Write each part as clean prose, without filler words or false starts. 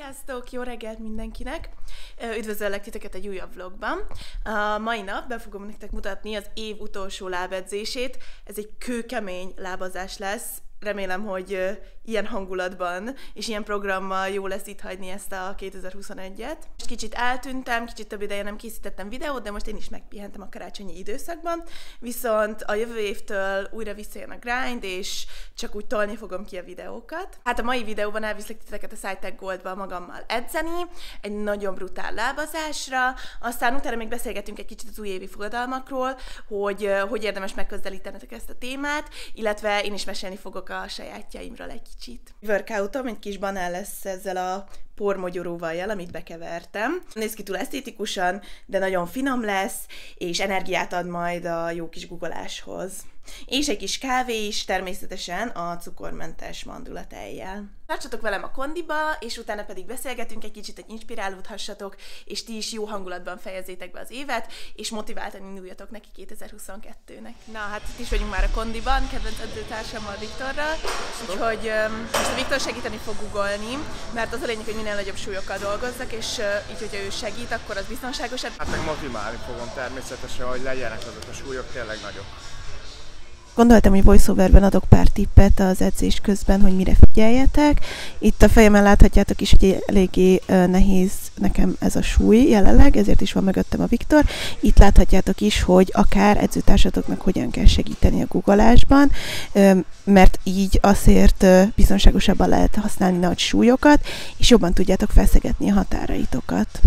Sziasztok! Jó reggelt mindenkinek! Üdvözöllek titeket egy újabb vlogban. A mai nap be fogom nektek mutatni az év utolsó lábedzését. Ez egy kőkemény lábazás lesz. Remélem, hogy ilyen hangulatban és ilyen programmal jó lesz itt hagyni ezt a 2021-et. Most kicsit eltűntem, kicsit több ideje nem készítettem videót, de most én is megpihentem a karácsonyi időszakban. Viszont a jövő évtől újra visszajön a grind, és csak úgy tolni fogom ki a videókat. Hát a mai videóban elviszlek titeket a SciTech Goldba magammal edzeni, egy nagyon brutál lábazásra, aztán utána még beszélgetünk egy kicsit az újévi fogadalmakról, hogy érdemes megközelítenetek ezt a témát, illetve én is mesélni fogok a sajátjaimról egy kicsit. Workoutom egy kis banán lesz ezzel a pormogyoróvajjal, amit bekevertem. Néz ki túl esztétikusan, de nagyon finom lesz, és energiát ad majd a jó kis guggoláshoz. És egy kis kávé is, természetesen a cukormentes mandulatejjel. Tartsatok velem a kondiba, és utána pedig beszélgetünk egy kicsit, hogy inspirálódhassatok, és ti is jó hangulatban fejezzétek be az évet, és motiváltan induljatok neki 2022-nek. Na, hát itt is vagyunk már a kondiban, kedvenc edzőtársammal, Viktorral, úgyhogy most a Viktor segíteni fog googolni, mert az a lényeg, hogy minél nagyobb súlyokkal dolgozzak, és így, hogyha ő segít, akkor az biztonságosabb. Hát meg motiválni fogom természetesen, hogy legyenek azok a súlyok tényleg nagyok. Gondoltam, hogy voiceoverben adok pár tippet az edzés közben, hogy mire figyeljetek. Itt a fejemen láthatjátok is, hogy eléggé nehéz nekem ez a súly jelenleg, ezért is van mögöttem a Viktor. Itt láthatjátok is, hogy akár edzőtársatoknak hogyan kell segíteni a guggolásban, mert így azért biztonságosabban lehet használni nagy súlyokat, és jobban tudjátok feszegetni a határaitokat.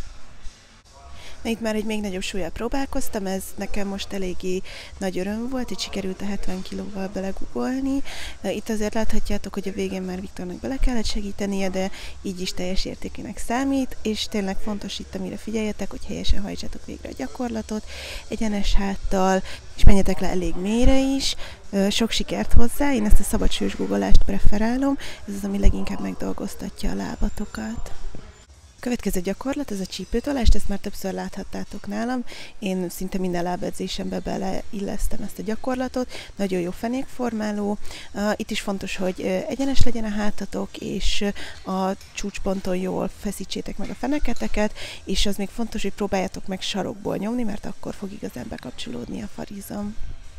Itt már egy még nagyobb súllyal próbálkoztam, ez nekem most eléggé nagy öröm volt, hogy sikerült a 70 kilóval belegugolni. Itt azért láthatjátok, hogy a végén már Viktornak bele kellett segítenie, de így is teljes értékének számít, és tényleg fontos itt, amire figyeljetek, hogy helyesen hajtsátok végre a gyakorlatot, egyenes háttal, és menjetek le elég mélyre is. Sok sikert hozzá, én ezt a szabadsúlyos guggolást preferálom, ez az, ami leginkább megdolgoztatja a lábatokat. Következő gyakorlat, ez a csípőtolást, ezt már többször láthattátok nálam. Én szinte minden lábedzésembe beleillesztem ezt a gyakorlatot. Nagyon jó fenékformáló. Itt is fontos, hogy egyenes legyen a hátatok, és a csúcsponton jól feszítsétek meg a feneketeket, és az még fontos, hogy próbáljátok meg sarokból nyomni, mert akkor fog igazán bekapcsolódni a farizom.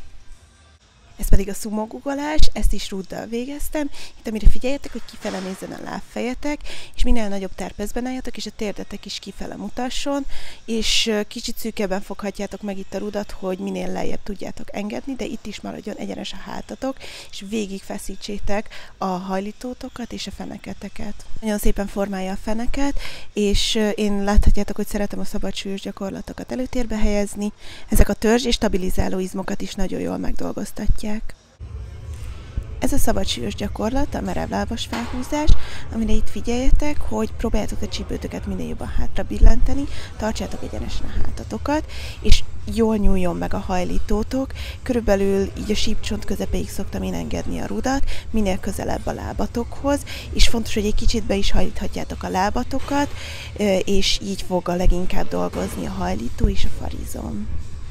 Ez pedig a sumo guggolás, ezt is rúddal végeztem. Itt amire figyeljetek, hogy kifele nézzen a lábfejetek, és minél nagyobb terpezben álljatok, és a térdetek is kifele mutasson, és kicsit szűkebben foghatjátok meg itt a rudat, hogy minél lejjebb tudjátok engedni, de itt is maradjon egyenes a hátatok, és végig feszítsétek a hajlítótokat és a feneketeket. Nagyon szépen formálja a feneket, és én láthatjátok, hogy szeretem a szabadsúlyos gyakorlatokat előtérbe helyezni. Ezek a törzs és stabilizáló izmokat is nagyon jól megdolgoztatják. Ez a szabadsúlyos gyakorlat, a merevlábas felhúzás, amire itt figyeljetek, hogy próbáljátok a csípőtöket minél jobban hátra billenteni, tartsátok egyenesen a hátatokat, és jól nyúljon meg a hajlítótok. Körülbelül így a sípcsont közepéig szoktam én engedni a rudat, minél közelebb a lábatokhoz, és fontos, hogy egy kicsit be is hajlíthatjátok a lábatokat, és így fog a leginkább dolgozni a hajlító és a farizom.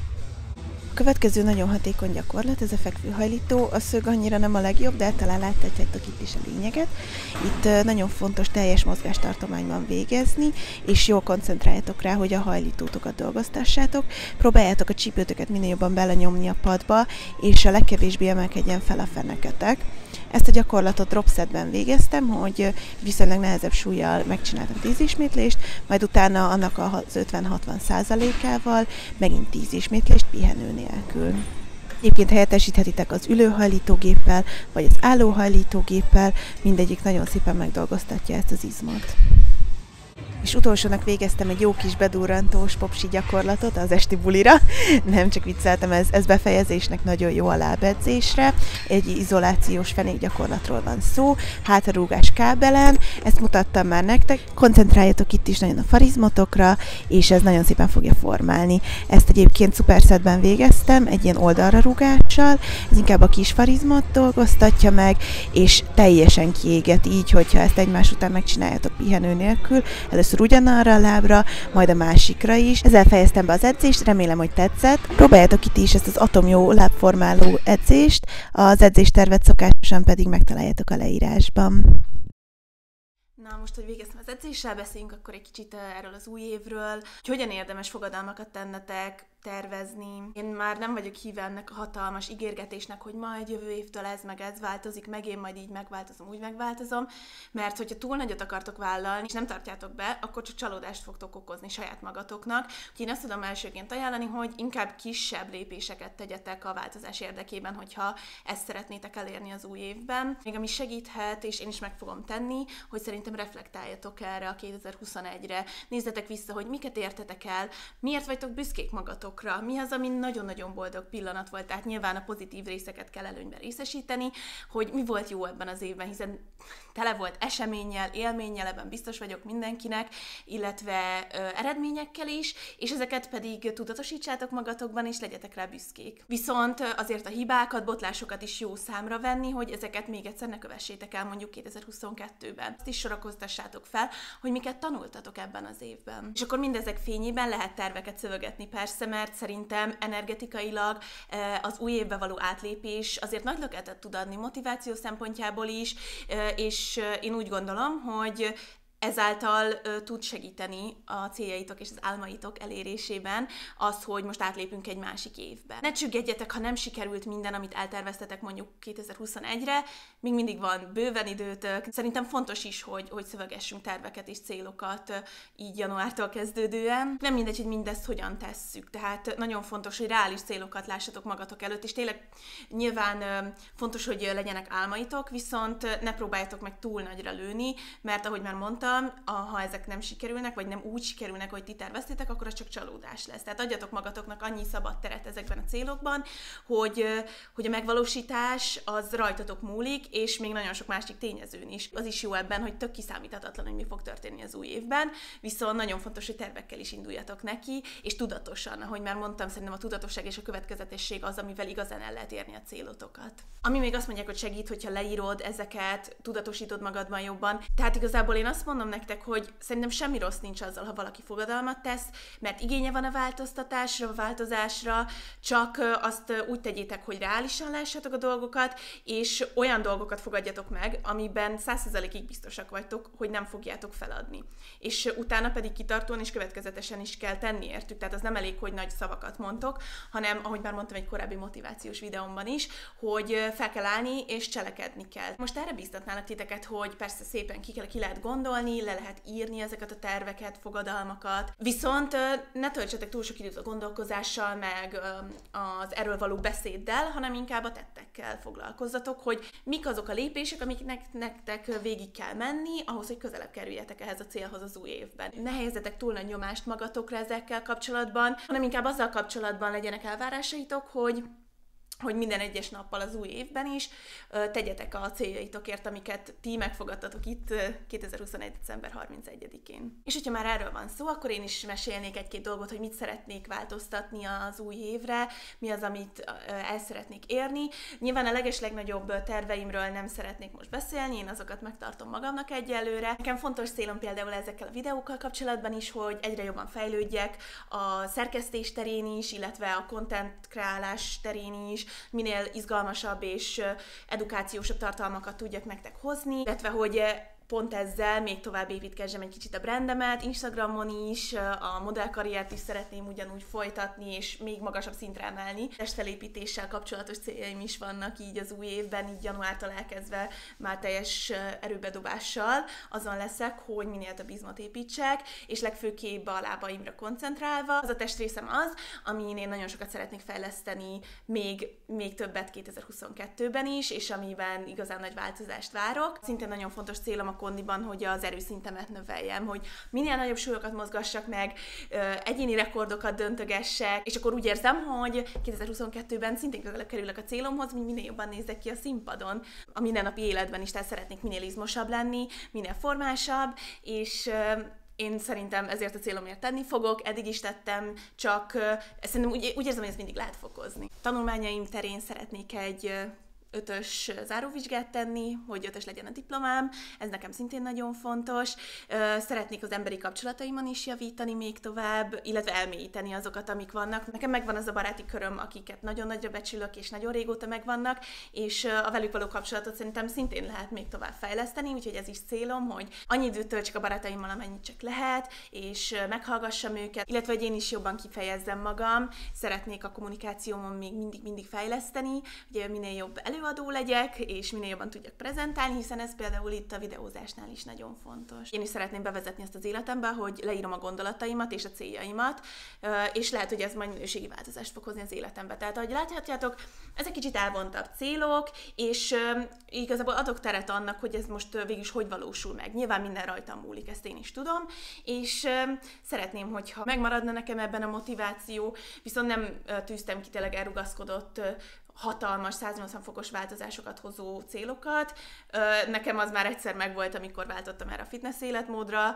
A következő nagyon hatékony gyakorlat, ez a fekvőhajlító. A szög annyira nem a legjobb, de talán láthatjátok itt is a lényeget. Itt nagyon fontos teljes mozgástartományban végezni, és jól koncentráljatok rá, hogy a hajlítótokat dolgoztassátok. Próbáljátok a csípőtöket minél jobban belenyomni a padba, és a legkevésbé emelkedjen fel a feneketek. Ezt a gyakorlatot dropsetben végeztem, hogy viszonylag nehezebb súllyal megcsináltam 10 ismétlést, majd utána annak az 50-60%-ával megint 10 ismétlést pihenő nélkül. Egyébként helyettesíthetitek az ülőhajlítógéppel, vagy az állóhajlítógéppel, mindegyik nagyon szépen megdolgoztatja ezt az izmot. És utolsónak végeztem egy jó kis bedurrantós popsi gyakorlatot az esti bulira. Nem csak vicceltem, ez befejezésnek nagyon jó a lábedzésre. Egy izolációs fenékgyakorlatról van szó, hátrarúgás kábelen, ezt mutattam már nektek. Koncentráljatok itt is nagyon a farizmotokra, és ez nagyon szépen fogja formálni. Ezt egyébként szupersetben végeztem, egy ilyen oldalra rúgással, ez inkább a kis farizmot dolgoztatja meg, és teljesen kiéget így, hogyha ezt egymás után megcsináljátok pihenő nélkül. Először ugyanarra a lábra, majd a másikra is. Ezzel fejeztem be az edzést, remélem, hogy tetszett. Próbáljátok itt is ezt az atomjó lábformáló edzést, az edzéstervet szokásosan pedig megtaláljátok a leírásban. Na most, hogy végeztem az edzéssel, beszéljünk akkor egy kicsit erről az új évről, hogy hogyan érdemes fogadalmakat tennetek, tervezni. Én már nem vagyok híve ennek a hatalmas ígérgetésnek, hogy majd jövő évtől ez meg ez változik, meg én majd így megváltozom, úgy megváltozom, mert hogyha túl nagyot akartok vállalni, és nem tartjátok be, akkor csak csalódást fogtok okozni saját magatoknak. Úgyhogy én azt tudom elsőként ajánlani, hogy inkább kisebb lépéseket tegyetek a változás érdekében, hogyha ezt szeretnétek elérni az új évben. Még ami segíthet, és én is meg fogom tenni, hogy szerintem reflektáljatok erre a 2021-re. Nézzetek vissza, hogy miket értetek el, miért vagytok büszkék magatok, mi az, ami nagyon-nagyon boldog pillanat volt, tehát nyilván a pozitív részeket kell előnyben részesíteni, hogy mi volt jó ebben az évben, hiszen tele volt eseménnyel, élménnyel, ebben biztos vagyok mindenkinek, illetve eredményekkel is, és ezeket pedig tudatosítsátok magatokban, és legyetek rá büszkék. Viszont azért a hibákat, botlásokat is jó számra venni, hogy ezeket még egyszer ne kövessétek el mondjuk 2022-ben. Azt is sorakoztassátok fel, hogy miket tanultatok ebben az évben. És akkor mindezek fényében lehet terveket szövegetni persze, mert szerintem energetikailag az új évbe való átlépés azért nagy löketet tud adni motiváció szempontjából is, és én úgy gondolom, hogy ezáltal tud segíteni a céljaitok és az álmaitok elérésében az, hogy most átlépünk egy másik évbe. Ne csüggedjetek, ha nem sikerült minden, amit elterveztetek mondjuk 2021-re, még mindig van bőven időtök. Szerintem fontos is, hogy szövegessünk terveket és célokat így januártól kezdődően. Nem mindegy, hogy mindezt hogyan tesszük, tehát nagyon fontos, hogy reális célokat lássatok magatok előtt, és tényleg nyilván fontos, hogy legyenek álmaitok, viszont ne próbáljatok meg túl nagyra lőni, mert ahogy már mondtam, ha ezek nem sikerülnek, vagy nem úgy sikerülnek, hogy ti terveztétek, akkor az csak csalódás lesz. Tehát adjatok magatoknak annyi szabad teret ezekben a célokban, hogy a megvalósítás az rajtatok múlik, és még nagyon sok másik tényezőn is. Az is jó ebben, hogy tök kiszámíthatatlan, hogy mi fog történni az új évben, viszont nagyon fontos, hogy tervekkel is induljatok neki, és tudatosan, ahogy már mondtam, szerintem a tudatosság és a következetesség az, amivel igazán el lehet érni a célotokat. Ami még azt mondják, hogy segít, hogyha leírod ezeket, tudatosítod magadban jobban. Tehát igazából én azt mondom nektek, hogy szerintem semmi rossz nincs azzal, ha valaki fogadalmat tesz, mert igénye van a változtatásra, a változásra, csak azt úgy tegyétek, hogy reálisan lássátok a dolgokat, és olyan dolgokat fogadjatok meg, amiben 100%-ig biztosak vagytok, hogy nem fogjátok feladni. És utána pedig kitartóan és következetesen is kell tenni értük, tehát az nem elég, hogy nagy szavakat mondtok, hanem, ahogy már mondtam egy korábbi motivációs videómban is, hogy fel kell állni és cselekedni kell. Most erre bíztatnálak titeket, hogy persze szépen ki lehet gondolni, le lehet írni ezeket a terveket, fogadalmakat, viszont ne töltsetek túl sok időt a gondolkozással, meg az erről való beszéddel, hanem inkább a tettekkel foglalkozzatok, hogy mik azok a lépések, amiknek nektek végig kell menni, ahhoz, hogy közelebb kerüljetek ehhez a célhoz az új évben. Ne helyezzetek túl nagy nyomást magatokra ezekkel kapcsolatban, hanem inkább azzal kapcsolatban legyenek elvárásaitok, hogy minden egyes nappal az új évben is tegyetek a céljaitokért, amiket ti megfogadtatok itt 2021. december 31-én. És hogyha már erről van szó, akkor én is mesélnék egy-két dolgot, hogy mit szeretnék változtatni az új évre, mi az, amit el szeretnék érni. Nyilván a legeslegnagyobb terveimről nem szeretnék most beszélni, én azokat megtartom magamnak egyelőre. Nekem fontos célom például ezekkel a videókkal kapcsolatban is, hogy egyre jobban fejlődjek a szerkesztés terén is, illetve a content kreálás terén is, minél izgalmasabb és edukációsabb tartalmakat tudjak nektek hozni, illetve hogy pont ezzel még tovább építkezzem egy kicsit a brandemet, Instagramon is, a modellkarriert is szeretném ugyanúgy folytatni, és még magasabb szintre emelni. Testfelépítéssel kapcsolatos céljaim is vannak így az új évben, így januártól elkezdve már teljes erőbedobással. Azon leszek, hogy minél több izmot építsek, és legfőképp a lábaimra koncentrálva. Az a testrészem az, amin én nagyon sokat szeretnék fejleszteni, még többet 2022-ben is, és amiben igazán nagy változást várok. Szintén nagyon fontos célom a kondiban, hogy az erőszintemet növeljem, hogy minél nagyobb súlyokat mozgassak meg, egyéni rekordokat döntögessek, és akkor úgy érzem, hogy 2022-ben szintén közelebb kerülök a célomhoz, hogy minél jobban nézzek ki a színpadon. A mindennapi életben is, tehát szeretnék minél izmosabb lenni, minél formásabb, és én szerintem ezért a célomért tenni fogok, eddig is tettem, csak szerintem úgy érzem, hogy ezt mindig lehet fokozni. Tanulmányaim terén szeretnék egy 5-ös záróvizsgát tenni, hogy 5-ös legyen a diplomám, ez nekem szintén nagyon fontos. Szeretnék az emberi kapcsolataimon is javítani még tovább, illetve elmélyíteni azokat, amik vannak. Nekem megvan az a baráti köröm, akiket nagyon nagyra becsülök, és nagyon régóta megvannak, és a velük való kapcsolatot szerintem szintén lehet még tovább fejleszteni, úgyhogy ez is célom, hogy annyi időt töltsek a barátaimmal, amennyit csak lehet, és meghallgassam őket, illetve hogy én is jobban kifejezzem magam. Szeretnék a kommunikációmon még mindig fejleszteni, hogy minél jobb előadó legyek, és minél jobban tudjak prezentálni, hiszen ez például itt a videózásnál is nagyon fontos. Én is szeretném bevezetni azt az életembe, hogy leírom a gondolataimat és a céljaimat, és lehet, hogy ez majd minőségi változást fog hozni az életembe. Tehát, ahogy láthatjátok, ezek kicsit elvontabb célok, és igazából adok teret annak, hogy ez most végül is hogy valósul meg. Nyilván minden rajtam múlik, ezt én is tudom, és szeretném, hogyha megmaradna nekem ebben a motiváció, viszont nem tűztem ki tényleg elrugaszkodott, hatalmas, 180 fokos változásokat hozó célokat. Nekem az már egyszer megvolt, amikor váltottam erre a fitness életmódra,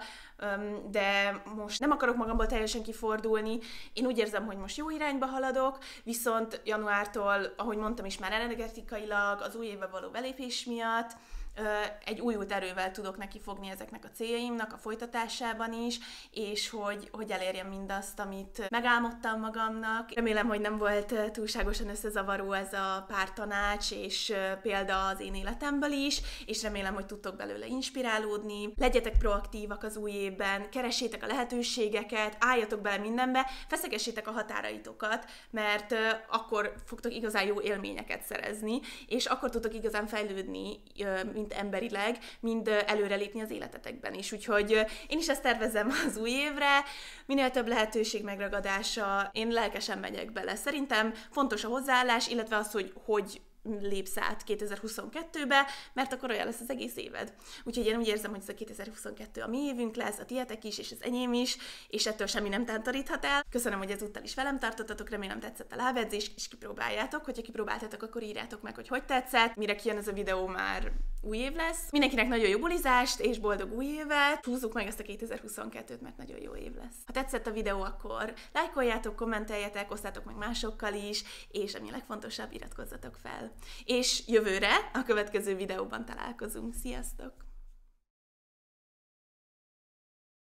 de most nem akarok magamból teljesen kifordulni. Én úgy érzem, hogy most jó irányba haladok, viszont januártól, ahogy mondtam is már energetikailag, az új évbe való belépés miatt, egy újult erővel tudok nekifogni ezeknek a céljaimnak a folytatásában is, és hogy elérjem mindazt, amit megálmodtam magamnak. Remélem, hogy nem volt túlságosan összezavaró ez a pár tanács és példa az én életemből is, és remélem, hogy tudtok belőle inspirálódni. Legyetek proaktívak az új évben, keressétek a lehetőségeket, álljatok bele mindenbe, feszegessétek a határaitokat, mert akkor fogtok igazán jó élményeket szerezni, és akkor tudtok igazán fejlődni, mind emberileg, mind előrelépni az életetekben is. Úgyhogy én is ezt tervezem az új évre, minél több lehetőség megragadása, én lelkesen megyek bele. Szerintem fontos a hozzáállás, illetve az, hogy lépsz át 2022-be, mert akkor olyan lesz az egész éved. Úgyhogy én úgy érzem, hogy ez a 2022 a mi évünk lesz, a tietek is, és az enyém is, és ettől semmi nem tántoríthat el. Köszönöm, hogy ezúttal is velem tartottatok, remélem tetszett a lábedzés, és kipróbáljátok. Hogyha kipróbáltátok, akkor írjátok meg, hogy tetszett. Mire kijön ez a videó, már új év lesz. Mindenkinek nagyon jó bulizást, és boldog új évet. Húzzuk meg ezt a 2022-t, mert nagyon jó év lesz. Ha tetszett a videó, akkor lájkoljátok, kommenteljetek, osszátok meg másokkal is, és ami a legfontosabb, iratkozzatok fel. És jövőre a következő videóban találkozunk. Sziasztok!